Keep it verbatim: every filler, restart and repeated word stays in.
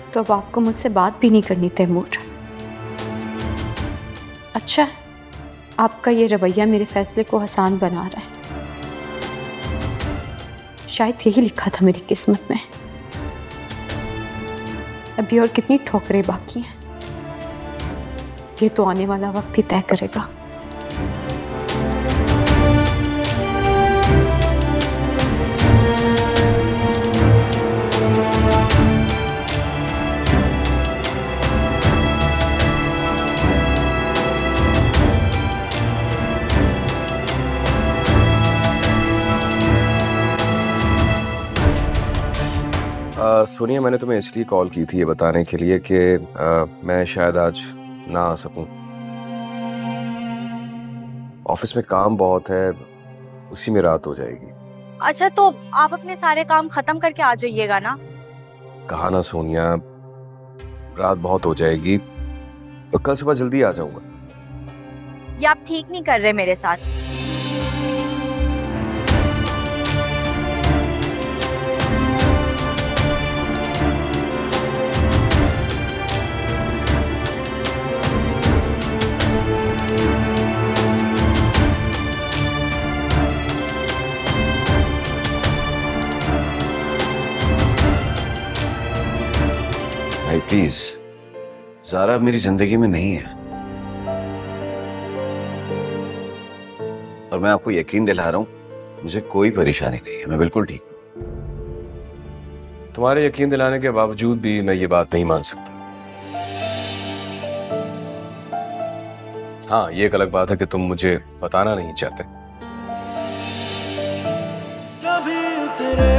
तो अब आपको मुझसे बात भी नहीं करनी तैमूर। अच्छा, आपका ये रवैया मेरे फैसले को आसान बना रहा है। शायद यही लिखा था मेरी किस्मत में। अभी और कितनी ठोकरें बाकी हैं, ये तो आने वाला वक्त ही तय करेगा। सोनिया, मैंने तुम्हें इसलिए कॉल की थी ये बताने के लिए कि मैं शायद आज ना आ सकूं। ऑफिस में काम बहुत है, उसी में रात हो जाएगी। अच्छा, तो आप अपने सारे काम खत्म करके आ जाइएगा ना। कहा ना सोनिया, रात बहुत हो जाएगी और कल सुबह जल्दी आ जाऊंगा। ये आप ठीक नहीं कर रहे मेरे साथ। भाई प्लीज, ज़ारा मेरी जिंदगी में नहीं है और मैं आपको यकीन दिला रहा हूं मुझे कोई परेशानी नहीं है, मैं बिल्कुल ठीक हूं। तुम्हारे यकीन दिलाने के बावजूद भी मैं ये बात नहीं मान सकता। हाँ, ये एक अलग बात है कि तुम मुझे बताना नहीं चाहते। कभी तेरे